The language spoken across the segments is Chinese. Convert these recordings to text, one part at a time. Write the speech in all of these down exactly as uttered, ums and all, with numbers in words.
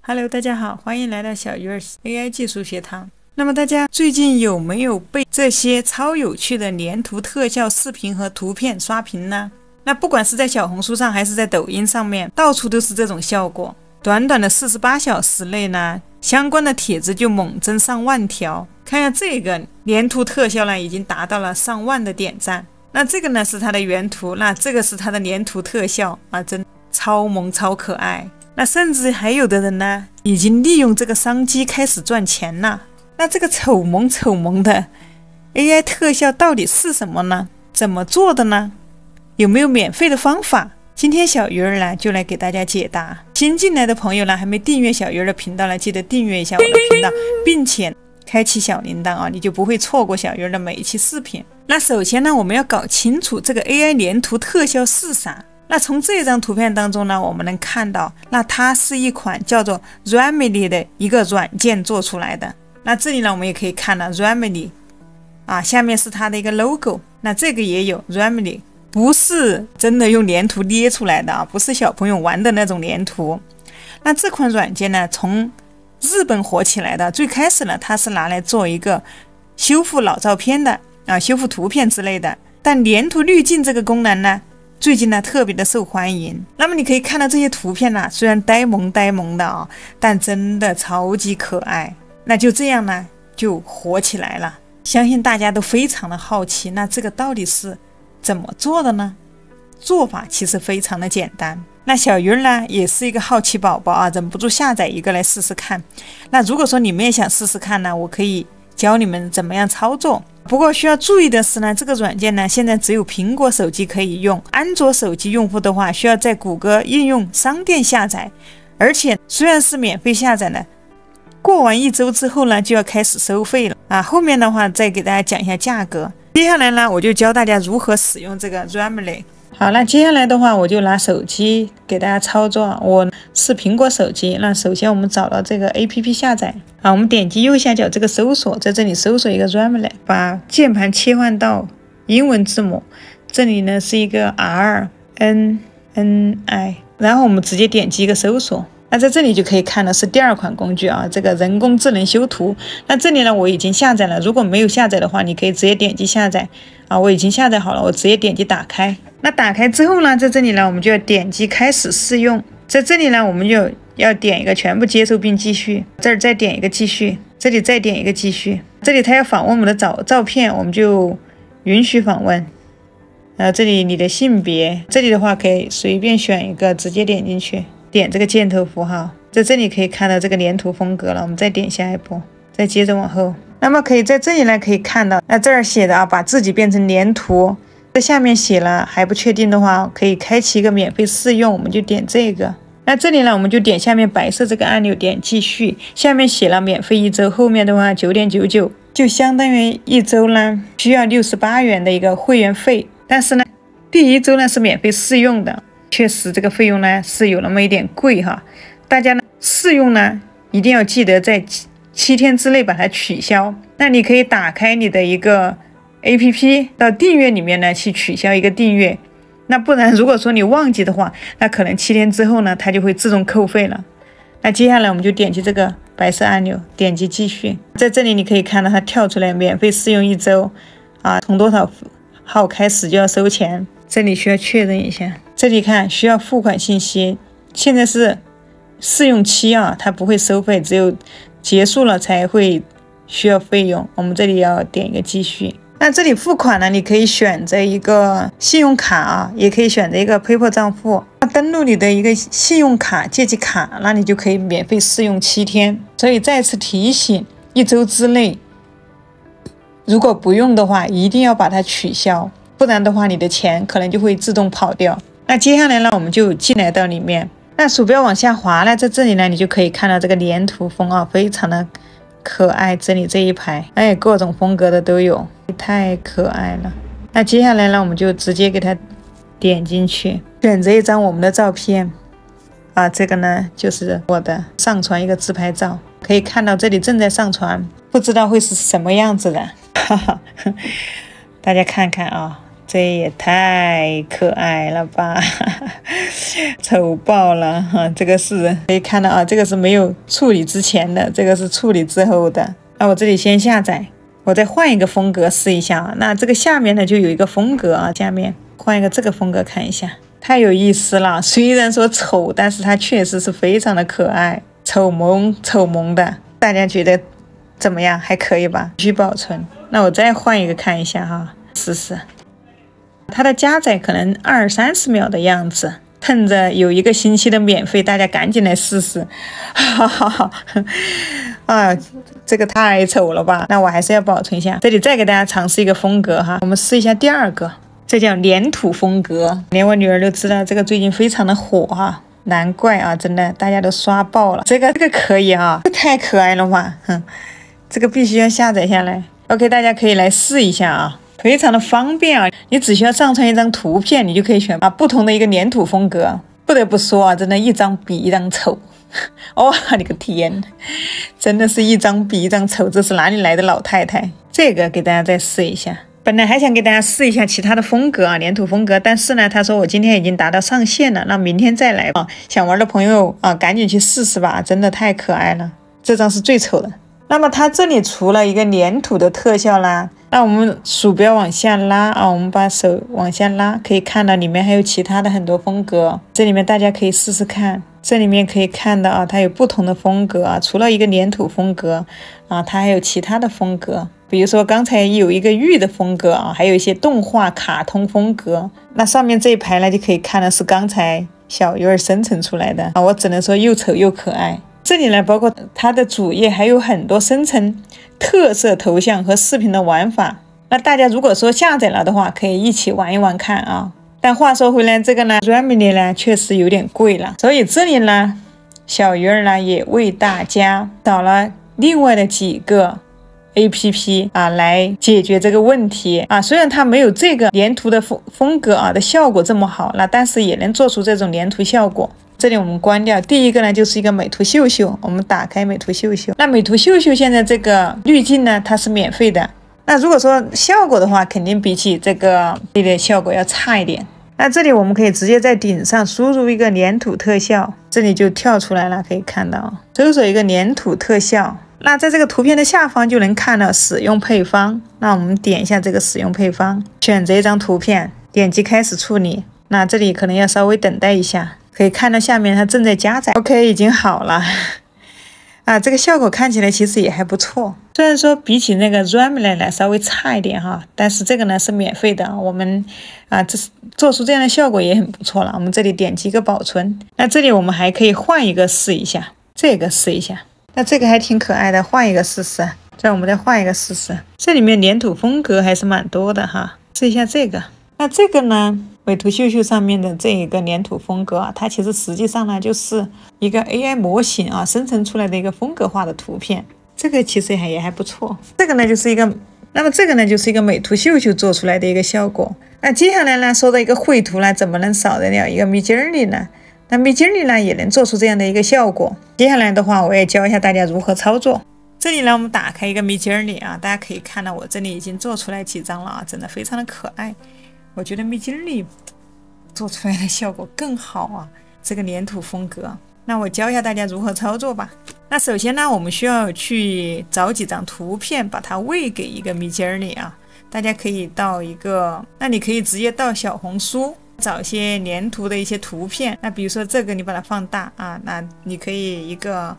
Hello， 大家好，欢迎来到小鱼儿 A I 技术学堂。那么大家最近有没有被这些超有趣的连图特效视频和图片刷屏呢？那不管是在小红书上还是在抖音上面，到处都是这种效果。短短的四十八小时内呢，相关的帖子就猛增上万条。看一下这个连图特效呢，已经达到了上万的点赞。那这个呢是它的原图，那这个是它的连图特效啊，真超萌超可爱。那甚至还有的人呢，已经利用这个商机开始赚钱了。那这个丑萌丑萌的 A I 特效到底是什么呢？怎么做的呢？有没有免费的方法？今天小鱼儿呢就来给大家解答。新进来的朋友呢，还没订阅小鱼儿的频道呢，记得订阅一下我的频道，并且开启小铃铛啊，你就不会错过小鱼儿的每一期视频。那首先呢，我们要搞清楚这个 A I 连图特效是啥。那从这张图片当中呢，我们能看到，那它是一款叫做 Remedy 的一个软件做出来的。那这里呢，我们也可以看到 Remedy 啊，下面是它的一个 logo。那这个也有 Remedy， 不是真的用连图捏出来的啊，不是小朋友玩的那种连图。那这款软件呢，从日本火起来的，最开始呢，它是拿来做一个修复老照片的啊，修复图片之类的。但连图滤镜这个功能呢，最近呢特别的受欢迎。那么你可以看到这些图片呢，虽然呆萌呆萌的啊，但真的超级可爱。那就这样呢就火起来了，相信大家都非常的好奇，那这个到底是怎么做的呢？做法其实非常的简单。那小鱼儿呢也是一个好奇宝宝啊，忍不住下载一个来试试看。那如果说你们也想试试看呢，我可以教你们怎么样操作。不过需要注意的是呢，这个软件呢现在只有苹果手机可以用，安卓手机用户的话需要在谷歌应用商店下载。而且虽然是免费下载呢，过完一周之后呢就要开始收费了啊。后面的话再给大家讲一下价格。接下来呢我就教大家如何使用这个 Remedy。好，那接下来的话我就拿手机给大家操作，我是苹果手机。那首先我们找到这个 A P P 下载，好，我们点击右下角这个搜索，在这里搜索一个 Remedy， 把键盘切换到英文字母，这里呢是一个 R N N I， 然后我们直接点击一个搜索。那在这里就可以看到是第二款工具啊，这个人工智能修图。那这里呢我已经下载了，如果没有下载的话，你可以直接点击下载啊，我已经下载好了，我直接点击打开。那打开之后呢，在这里呢我们就要点击开始试用。在这里呢我们就要点一个全部接受并继续，这儿再点一个继续，这里再点一个继续。这里它要访问我们的照照片，我们就允许访问。然后这里你的性别，这里的话可以随便选一个，直接点进去，点这个箭头符号，在这里可以看到这个连图风格了。我们再点下一步，再接着往后。那么可以在这里呢可以看到，那这儿写的啊，把自己变成连图。在下面写了还不确定的话，可以开启一个免费试用，我们就点这个。那这里呢我们就点下面白色这个按钮，点继续。下面写了免费一周，后面的话 九点九九， 就相当于一周呢需要六十八元的一个会员费。但是呢第一周呢是免费试用的，确实这个费用呢是有那么一点贵哈。大家呢试用呢一定要记得在七天之内把它取消。那你可以打开你的一个 A P P 到订阅里面呢去取消一个订阅。那不然如果说你忘记的话，那可能七天之后呢它就会自动扣费了。那接下来我们就点击这个白色按钮，点击继续。在这里你可以看到它跳出来免费试用一周啊，从多少号开始就要收钱，这里需要确认一下。这里看需要付款信息，现在是试用期啊，它不会收费，只有结束了才会需要费用。我们这里要点一个继续。那这里付款呢，你可以选择一个信用卡啊，也可以选择一个 PayPal 账户，登录你的一个信用卡借记卡，那你就可以免费试用七天。所以再次提醒，一周之内如果不用的话，一定要把它取消，不然的话你的钱可能就会自动跑掉。那接下来呢，我们就进来到里面。那鼠标往下滑呢，在这里呢，你就可以看到这个连图风啊，非常的可爱。这里这一排，哎，各种风格的都有，太可爱了。那接下来呢，我们就直接给它点进去，选择一张我们的照片啊，这个呢就是我的，上传一个自拍照。可以看到这里正在上传，不知道会是什么样子的，哈哈，大家看看啊， 这也太可爱了吧，丑爆了哈！这个是可以看到啊，这个是没有处理之前的，这个是处理之后的。那我这里先下载，我再换一个风格试一下啊。那这个下面呢就有一个风格啊，下面换一个这个风格看一下，太有意思了。虽然说丑，但是它确实是非常的可爱，丑萌丑萌的。大家觉得怎么样？还可以吧？继续保存。那我再换一个看一下哈，试试。它的加载可能二三十秒的样子，趁着有一个星期的免费，大家赶紧来试试。哈哈哈！啊，这个太丑了吧？那我还是要保存一下。这里再给大家尝试一个风格哈，我们试一下第二个，这叫粘土风格。连我女儿都知道这个最近非常的火哈，难怪啊，真的大家都刷爆了。这个这个可以啊，这太可爱了嘛！哼，这个必须要下载下来。OK， 大家可以来试一下啊。非常的方便啊！你只需要上传一张图片，你就可以选啊不同的一个粘土风格。不得不说啊，真的，一张比一张丑。哇、哦，你个天，真的是一张比一张丑，这是哪里来的老太太？这个给大家再试一下。本来还想给大家试一下其他的风格啊，粘土风格，但是呢，他说我今天已经达到上限了，那明天再来啊。想玩的朋友啊，赶紧去试试吧，真的太可爱了。这张是最丑的。那么它这里除了一个粘土的特效啦，那我们鼠标往下拉啊，我们把手往下拉，可以看到里面还有其他的很多风格，这里面大家可以试试看。这里面可以看到啊，它有不同的风格啊，除了一个粘土风格啊，它还有其他的风格，比如说刚才有一个玉的风格啊，还有一些动画卡通风格。那上面这一排呢，就可以看的是刚才小鱼儿生成出来的啊，我只能说又丑又可爱。这里呢，包括它的主页还有很多生成特色头像和视频的玩法。那大家如果说下载了的话，可以一起玩一玩看啊。但话说回来，这个呢 Remini 呢确实有点贵了，所以这里呢，小鱼儿呢也为大家找了另外的几个 A P P 啊来解决这个问题啊。虽然它没有这个粘土的风风格啊的效果这么好，那但是也能做出这种粘土效果。这里我们关掉，第一个呢就是一个美图秀秀，我们打开美图秀秀。那美图秀秀现在这个滤镜呢，它是免费的。那如果说效果的话，肯定比起这个这个效果要差一点。那这里我们可以直接在顶上输入一个粘土特效，这里就跳出来了，可以看到，搜索一个粘土特效。那在这个图片的下方就能看到使用配方。那我们点一下这个使用配方，选择一张图片，点击开始处理。那这里可能要稍微等待一下。可以看到下面它正在加载 ，OK， 已经好了啊，这个效果看起来其实也还不错。虽然说比起那个 Remini 来稍微差一点哈，但是这个呢是免费的，我们啊这是做出这样的效果也很不错了。我们这里点击一个保存，那这里我们还可以换一个试一下，这个试一下，那这个还挺可爱的，换一个试试。再我们再换一个试试，这里面粘土风格还是蛮多的哈，试一下这个。那这个呢？美图秀秀上面的这一个粘土风格啊，它其实实际上呢就是一个 A I 模型啊生成出来的一个风格化的图片，这个其实还也还不错。这个呢就是一个，那么这个呢就是一个美图秀秀做出来的一个效果。那接下来呢说到一个绘图呢，怎么能少得了一个 Midjourney 呢？那 Midjourney 呢也能做出这样的一个效果。接下来的话，我也教一下大家如何操作。这里呢我们打开一个 Midjourney 啊，大家可以看到我这里已经做出来几张了啊，真的非常的可爱。我觉得Midjourney做出来的效果更好啊，这个粘土风格。那我教一下大家如何操作吧。那首先呢，我们需要去找几张图片，把它喂给一个Midjourney啊。大家可以到一个，那你可以直接到小红书找一些粘土的一些图片。那比如说这个，你把它放大啊，那你可以一个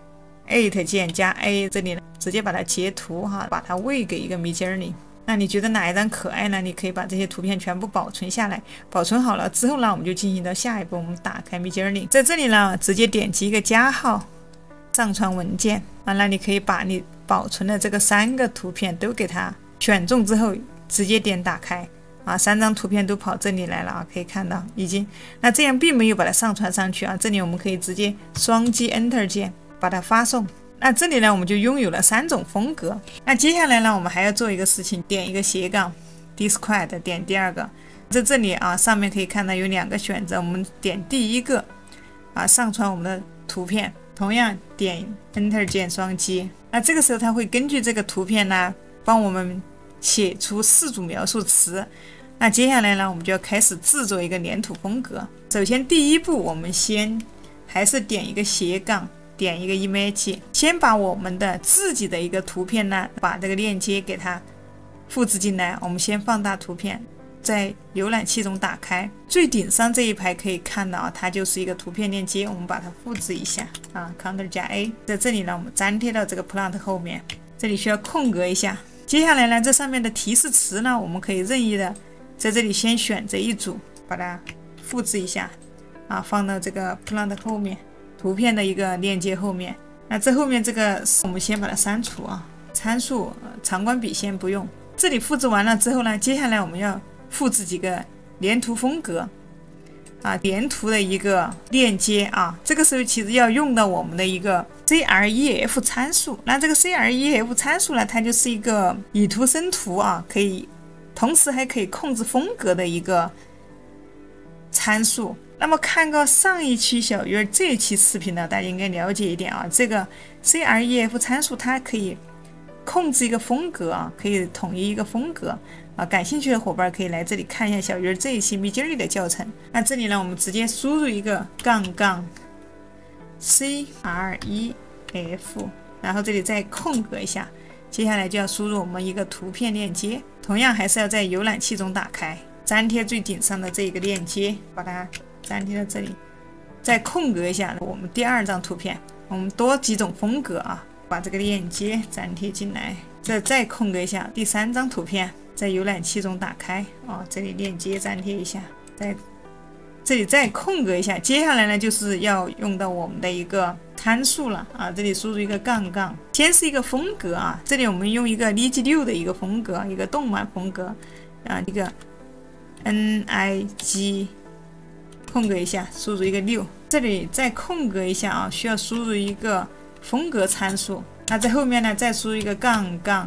Alt 键加 A， 这里直接把它截图哈，把它喂给一个Midjourney。那你觉得哪一张可爱呢？你可以把这些图片全部保存下来，保存好了之后呢，我们就进行到下一步。我们打开 Midjourney， 在这里呢，直接点击一个加号，上传文件。完了，你可以把你保存的这个三个图片都给它选中之后，直接点打开啊，三张图片都跑这里来了啊，可以看到已经。那这样并没有把它上传上去啊，这里我们可以直接双击 Enter 键把它发送。那这里呢，我们就拥有了三种风格。那接下来呢，我们还要做一个事情，点一个斜杠 Describe， 点第二个，在这里啊，上面可以看到有两个选择，我们点第一个啊，上传我们的图片，同样点 Enter 键双击。那这个时候它会根据这个图片呢，帮我们写出四组描述词。 那接下来呢，我们就要开始制作一个粘土风格。首先第一步，我们先还是点一个斜杠，点一个 image， 先把我们的自己的一个图片呢，把这个链接给它复制进来。我们先放大图片，在浏览器中打开，最顶上这一排可以看到啊，它就是一个图片链接。我们把它复制一下啊 ，Ctrl 加 A， 在这里呢，我们粘贴到这个 plant 后面，这里需要空格一下。接下来呢，这上面的提示词呢，我们可以任意的在这里先选择一组，把它复制一下啊，放到这个 plant 后面，图片的一个链接后面。那这后面这个我们先把它删除啊，参数、呃、长关笔先不用。这里复制完了之后呢，接下来我们要复制几个粘土风格啊，粘图的一个链接啊。这个时候其实要用到我们的一个 C R E F 参数。那这个 C R E F 参数呢，它就是一个以图生图啊，可以同时还可以控制风格的一个参数。那么看过上一期小鱼儿这一期视频呢，大家应该了解一点啊，这个 C R E F 参数它可以控制一个风格啊，可以统一一个风格啊。感兴趣的伙伴可以来这里看一下小鱼儿这一期米津里的教程。那这里呢，我们直接输入一个杠杠 C R E F， 然后这里再空格一下，接下来就要输入我们一个图片链接，同样还是要在浏览器中打开，粘贴最顶上的这个链接，把它粘贴到这里，再空格一下我们第二张图片。我们多几种风格啊，把这个链接粘贴进来，这再空格一下第三张图片，在浏览器中打开啊，这里链接粘贴一下，在这里再空格一下。接下来呢，就是要用到我们的一个参数了啊，这里输入一个杠杠，先是一个风格啊，这里我们用一个 L G 六 的一个风格，一个动漫风格啊，一个 N I G， 空格一下，输入一个六，这里再空格一下啊，需要输入一个风格参数。那在后面呢，再输入一个杠杠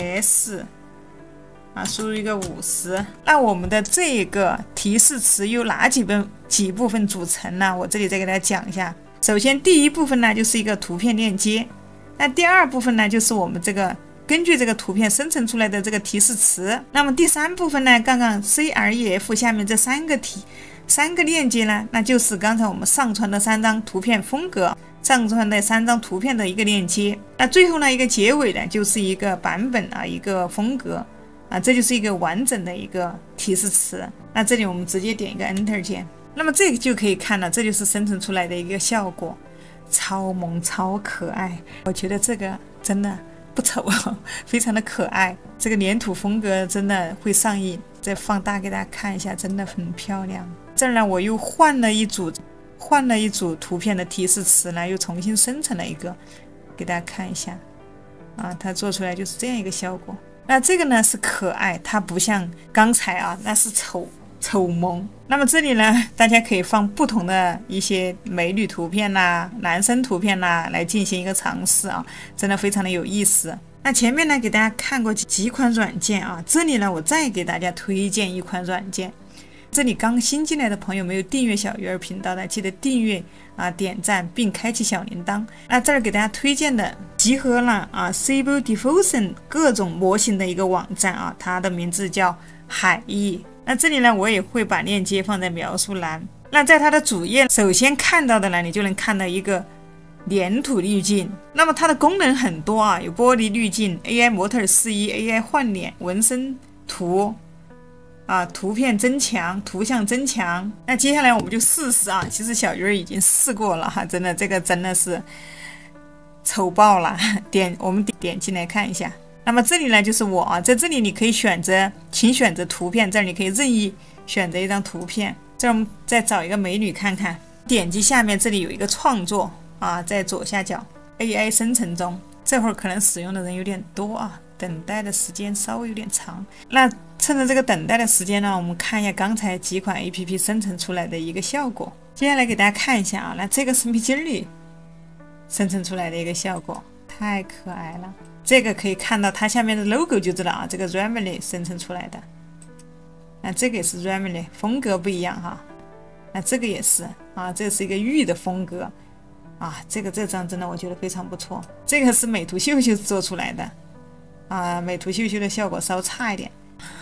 S。啊，输入一个五十。那我们的这个提示词由哪几部几部分组成呢？我这里再给大家讲一下。首先第一部分呢，就是一个图片链接。那第二部分呢，就是我们这个根据这个图片生成出来的这个提示词。那么第三部分呢，刚刚 C R E F 下面这三个题三个链接呢，那就是刚才我们上传的三张图片风格，上传的三张图片的一个链接。那最后呢，一个结尾呢，就是一个版本啊，一个风格。啊，这就是一个完整的一个提示词。那这里我们直接点一个 Enter 键，那么这个就可以看了，这就是生成出来的一个效果，超萌超可爱。我觉得这个真的不丑，非常的可爱。这个粘土风格真的会上瘾。再放大给大家看一下，真的很漂亮。这儿呢，我又换了一组，换了一组图片的提示词呢，又重新生成了一个，给大家看一下。啊，它做出来就是这样一个效果。那这个呢是可爱，它不像刚才啊，那是丑丑萌。那么这里呢，大家可以放不同的一些美女图片啦、男生图片啦，来进行一个尝试啊，真的非常的有意思。那前面呢给大家看过几款软件啊，这里呢我再给大家推荐一款软件。这里刚新进来的朋友没有订阅小鱼儿频道的，记得订阅啊、点赞并开启小铃铛。那这儿给大家推荐的集合了啊 Stable Diffusion 各种模型的一个网站啊，它的名字叫海翼。那这里呢，我也会把链接放在描述栏。那在它的主页，首先看到的呢，你就能看到一个粘土滤镜。那么它的功能很多啊，有玻璃滤镜、A I 模特示意、A I 换脸、纹身图。啊，图片增强，图像增强。那接下来我们就试试啊。其实小鱼儿已经试过了哈，真的这个真的是丑爆了。点我们点进来看一下。那么这里呢就是我啊，在这里你可以选择，请选择图片，这儿你可以任意选择一张图片。这儿我们再找一个美女看看。点击下面这里有一个创作啊，在左下角 A I 生成中。这会儿可能使用的人有点多啊，等待的时间稍微有点长。那趁着这个等待的时间呢，我们看一下刚才几款 A P P 生成出来的一个效果。接下来给大家看一下啊，那这个是Midjourney生成出来的一个效果，太可爱了。这个可以看到它下面的 logo 就知道啊，这个 Remini 生成出来的。那这个也是 Remini， 风格不一样哈。那这个也是啊，这是一个玉的风格啊，这个这张真的我觉得非常不错。这个是美图秀秀做出来的啊，美图秀秀的效果稍差一点。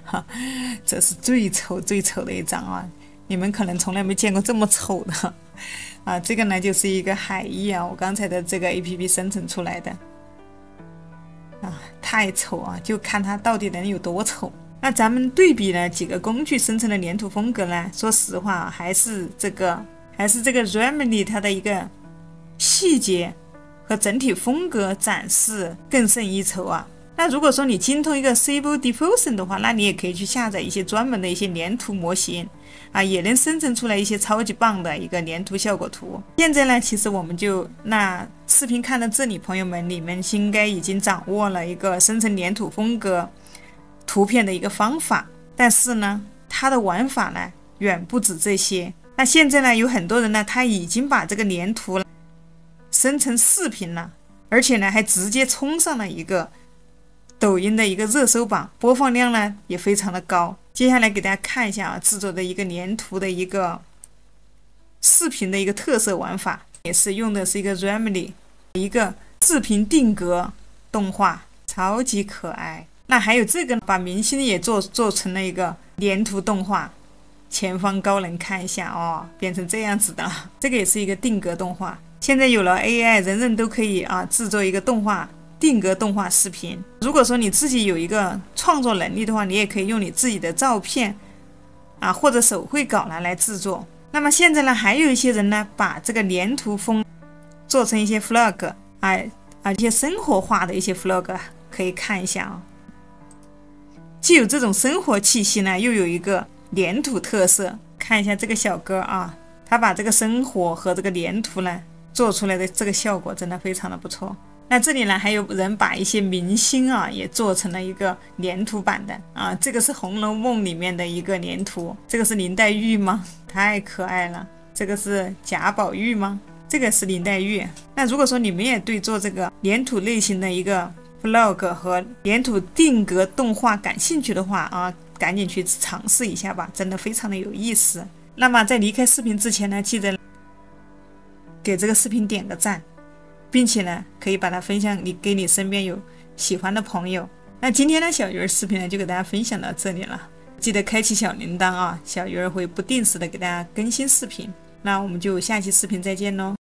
哈，这是最丑最丑的一张啊！你们可能从来没见过这么丑的啊！这个呢就是一个海翼啊，我刚才的这个 A P P 生成出来的啊，太丑啊！就看它到底能有多丑。那咱们对比了几个工具生成的粘土风格呢？说实话，还是这个还是这个 Remedy 它的一个细节和整体风格展示更胜一筹啊。那如果说你精通一个 Stable Diffusion 的话，那你也可以去下载一些专门的一些粘土模型啊，也能生成出来一些超级棒的一个粘土效果图。现在呢，其实我们就那视频看到这里，朋友们，你们应该已经掌握了一个生成粘土风格图片的一个方法，但是呢，它的玩法呢远不止这些。那现在呢，有很多人呢，他已经把这个粘图生成视频了，而且呢，还直接冲上了一个抖音的一个热搜榜，播放量呢也非常的高。接下来给大家看一下啊，制作的一个粘土的一个视频的一个特色玩法，也是用的是一个 Remedy 一个视频定格动画，超级可爱。那还有这个把明星也做做成了一个粘土动画，前方高能看一下哦，变成这样子的，这个也是一个定格动画。现在有了 A I， 人人都可以啊制作一个动画。定格动画视频，如果说你自己有一个创作能力的话，你也可以用你自己的照片啊或者手绘稿呢来制作。那么现在呢，还有一些人呢，把这个粘土风做成一些 vlog 啊啊一些生活化的一些 vlog， 可以看一下啊、哦。既有这种生活气息呢，又有一个粘土特色。看一下这个小哥啊，他把这个生活和这个粘土呢做出来的这个效果真的非常的不错。那这里呢，还有人把一些明星啊也做成了一个粘土版的啊，这个是《红楼梦》里面的一个粘土，这个是林黛玉吗？太可爱了。这个是贾宝玉吗？这个是林黛玉。那如果说你们也对做这个粘土类型的一个 vlog 和粘土定格动画感兴趣的话啊，赶紧去尝试一下吧，真的非常的有意思。那么在离开视频之前呢，记得给这个视频点个赞，并且呢，可以把它分享你给你身边有喜欢的朋友。那今天的小鱼儿视频呢，就给大家分享到这里了。记得开启小铃铛啊，小鱼儿会不定时的给大家更新视频。那我们就下期视频再见喽。